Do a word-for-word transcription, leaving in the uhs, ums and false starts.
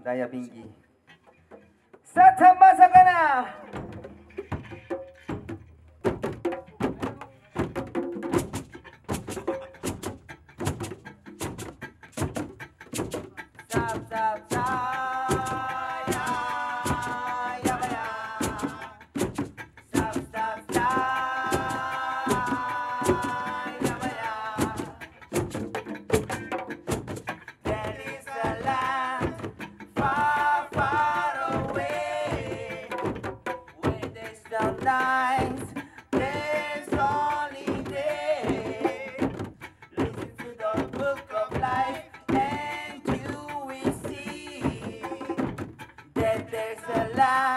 나야 빙기 사탄 마사가나 Lines, there's only day. Listen to the book of life, and you will see that there's a line.